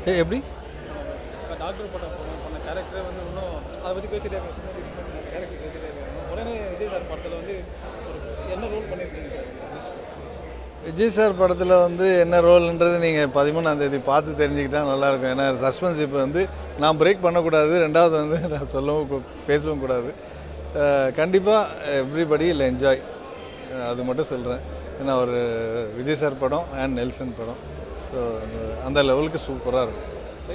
எப்படி டாக்டர் படம் பண்ண கேரக்டரே வந்து இன்னும் அதை பற்றி பேசிட்டே இருக்காங்க, சும்மா கேரக்டர் பேசிட்டே இருக்காங்க. உடனே விஜய் சார் படத்தில் வந்து என்ன ரோல் பண்ணியிருக்கீங்க சார்? விஜய் சார் படத்தில் வந்து என்ன ரோல்ன்றது நீங்கள் 13ஆம் தேதி பார்த்து தெரிஞ்சுக்கிட்டா நல்லாயிருக்கும். ஏன்னா சஸ்பென்ஸ் இப்போ வந்து நான் பிரேக் பண்ணக்கூடாது, ரெண்டாவது வந்து நான் சொல்லவும் பேசவும் கூடாது. கண்டிப்பாக எவ்ரிபடி இல்லை என்ஜாய், அது மட்டும் சொல்கிறேன். ஏன்னா ஒரு விஜய் சார் படம் அண்ட் நெல்சன் படம், ஸோ அந்த லெவலுக்கு சூப்பராக இருக்கும்.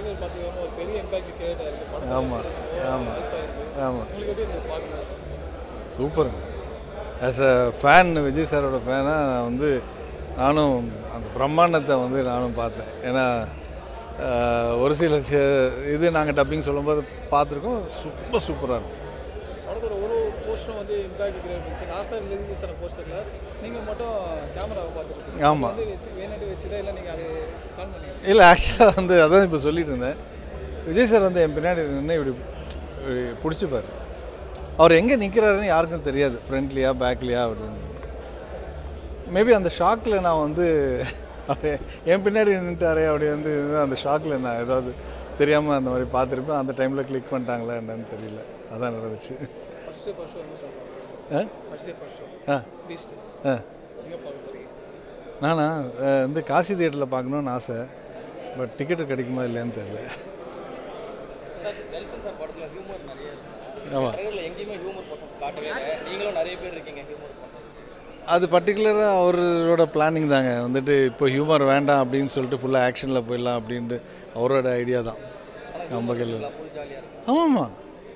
ஆமாம் ஆமாம் ஆமாம் சூப்பருங்க. ஆஸ் அ ஃபேன், விஜய் சாரோட ஃபேனாக நான் வந்து நானும் அந்த பிரம்மாண்டத்தை வந்து நானும் பார்த்தேன். ஏன்னா ஒரு சில இது நாங்கள் டப்பிங் சொல்லும்போது பார்த்துருக்கோம், சூப்பராக இருக்கும். படத்தோட ஒரு போஸ்டரும் வந்து இம்பாக்ட் கிரியேட் பண்ணிச்சு. லாஸ்ட்டாக ரிலீஸ் ஆன போஸ்டரில் நீங்கள் மட்டும் கேமராவை பார்த்துருக்கீங்க. ஆமாம், வேணுட்டு வச்சுதான் இல்லை நீங்கள் அது கால் பண்ணீங்க? இல்லை, ஆக்சுவலாக வந்து அதான் இப்போ சொல்லிட்டு இருந்தேன். விஜய் சார் வந்து என் பின்னாடி நின்று இப்படி பிடிச்சிப்பார். அவர் எங்கே நிற்கிறாருன்னு யாருக்கும் தெரியாது, ஃப்ரண்ட்லியா பேக்லையா அப்படின்னு. மேபி அந்த ஷாக்கில் நான் வந்து என் பின்னாடி நின்றுட்டாரே அப்படி வந்து அந்த ஷாக்கில் நான் ஏதாவது தெரியாமல் அந்த மாதிரி பார்த்துருப்பேன். அந்த டைமில் கிளிக் பண்ணிட்டாங்களா என்னன்னு தெரியல, அதான் நடந்துச்சு. நானா வந்து காசி தியேட்டரில் பார்க்கணுன்னு ஆசை, பட் டிக்கெட்டு கிடைக்குமா இல்லையான்னு தெரியல. ஆமாம், அது பர்டிகுலராக அவரோட பிளானிங் தாங்க. வந்துட்டு இப்போ ஹியூமர் வேண்டாம் அப்படின்னு சொல்லிட்டு ஃபுல்லாக ஆக்ஷனில் போயிடலாம் அப்படின்ட்டு அவரோட ஐடியா தான். நம்ம கையில் ஆமாம்மா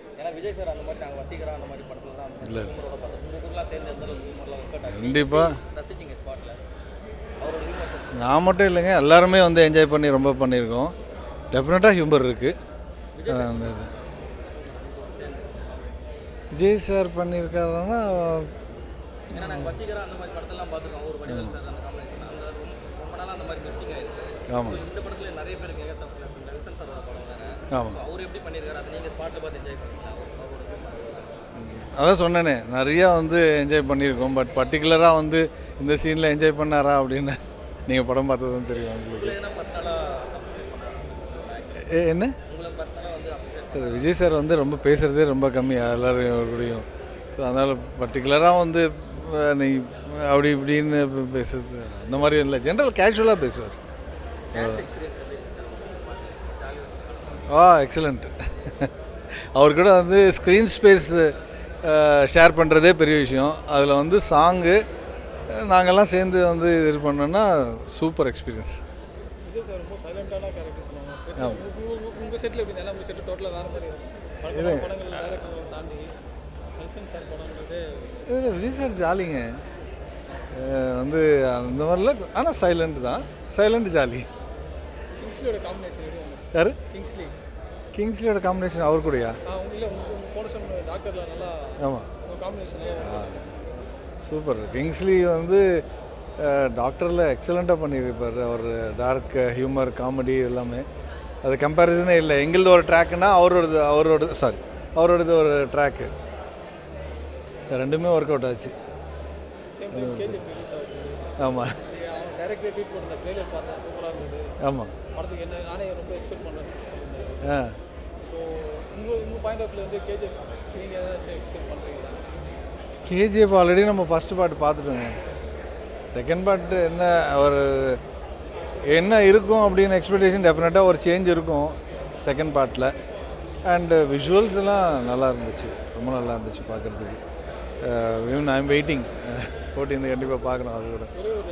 இல்லை கண்டிப்பாக நான் மட்டும் இல்லைங்க, எல்லாருமே வந்து என்ஜாய் பண்ணி ரொம்ப பண்ணியிருக்கோம். டெஃபினட்டாக ஹியூமர் இருக்குது. அந்த விஜய் சார் பண்ணியிருக்காருன்னா ஆமாம் ஆமாம் அதான் சொன்னேனே, நிறையா வந்து என்ஜாய் பண்ணியிருக்கோம். பட் பர்டிகுலராக வந்து இந்த சீனில் என்ஜாய் பண்ணாரா அப்படின்னு நீங்கள் படம் பார்த்தது தான் தெரியும் உங்களுக்கு. என்ன விஜய் சார் வந்து ரொம்ப பேசுகிறதே ரொம்ப கம்மி எல்லோரும் கூடயும். ஸோ அதனால் பர்டிகுலராக வந்து நீ அப்படி இப்படின்னு பேசுறது அந்த மாதிரி இல்லை, ஜென்ரல் கேஷுவலாக பேசுவார். எக்ஸலண்ட். அவர் கூட வந்து ஸ்க்ரீன் ஸ்பேஸ் ஷேர் பண்ணுறதே பெரிய விஷயம். அதில் வந்து சாங்கு நாங்கள்லாம் சேர்ந்து வந்து இது பண்ணோன்னா சூப்பர் எக்ஸ்பீரியன்ஸ். இல்லை விஜய் சார் ஜாலிங்க, வந்து அந்த மாதிரிலாம். ஆனால் சைலண்ட் தான், சைலண்ட் ஜாலி. யார் கிங்ஸ்லியோட காம்பினேஷன்? அவர் கூடயா? ஆமாம் சூப்பர். கிங்ஸ்லி வந்து டாக்டரில் எக்ஸலண்ட்டாக பண்ணியிருப்பார். அவர் டார்க் ஹியூமர் காமெடி எல்லாமே அது கம்பேரிசனே இல்லை. எங்களது ஒரு ட்ராக்குன்னா அவரோடது ஒரு ட்ராக்கு, ரெண்டுமே ஒர்க் அவுட் ஆச்சு. ஆமாம் ஆமாம் கேஜிஎஃப் ஆல்ரெடி நம்ம ஃபஸ்ட்டு பார்ட் பார்த்துட்டோங்க. செகண்ட் பார்ட்டு என்ன இருக்கும் அப்படின்னு எக்ஸ்பெக்டேஷன் டெஃபினட்டாக ஒரு சேஞ்ச் இருக்கும் செகண்ட் பார்ட்டில். அண்டு விஷுவல்ஸ் எல்லாம் நல்லா இருந்துச்சு, ரொம்ப நல்லா இருந்துச்சு பார்க்குறதுக்கு. ஈவன் ஐ எம் வெயிட்டிங் போட்டு இந்த கண்டிப்பாக பார்க்கணும். அது கூட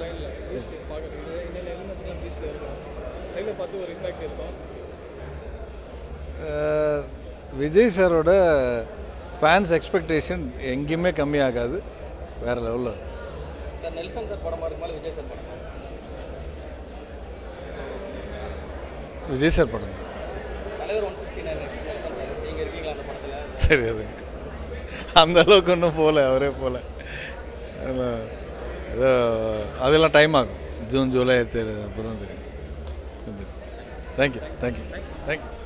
விஜய் சாரோட ஃபேன்ஸ் எக்ஸ்பெக்டேஷன் எங்கேயுமே கம்மியாகாது, வேறு லெவலில். விஜய் சார் படம் தான். சரி, அது அந்த அளவுக்கு ஒன்றும் போகல, அவரே போகல. அதெல்லாம் டைம் ஆகும், ஜூன் ஜூலை அப்போ தான் தெரியும். தேங்க்யூ.